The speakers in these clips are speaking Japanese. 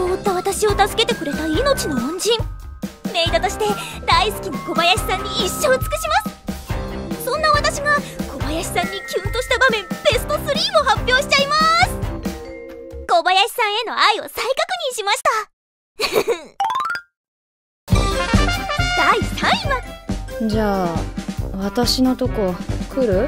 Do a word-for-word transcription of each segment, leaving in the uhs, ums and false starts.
負った私を助けてくれた命の恩人。メイドとして大好きな小林さんに一生尽くします。そんな私が小林さんにキュンとした場面ベストスリーを発表しちゃいます。小林さんへの愛を再確認しましただいさんいは、 じゃあ私のとこ来る？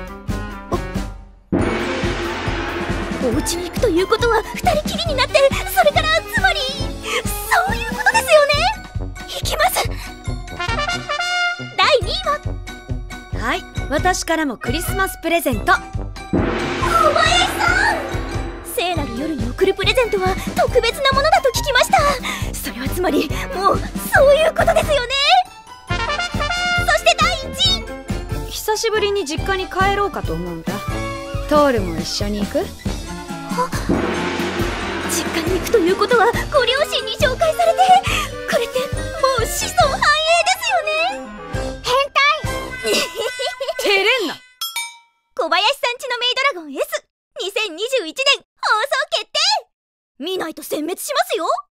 お家に行くということは二人きりになって、それからつまりそういうことですよね。行きます。だいにいは、 はい、私からもクリスマスプレゼント。 小林さん、聖なる夜に贈るプレゼントは特別なものだと聞きました。それはつまりもうそういうことですよね。そしてだいいちい、 久しぶりに実家に帰ろうかと思うんだ。トールも一緒に行く？ 実家に行くということはご両親に紹介されて、これってもう子孫繁栄ですよね。変態照れんな。 小林さんちのメイドラゴン エスにせんにじゅういちねん放送決定。見ないと殲滅しますよ。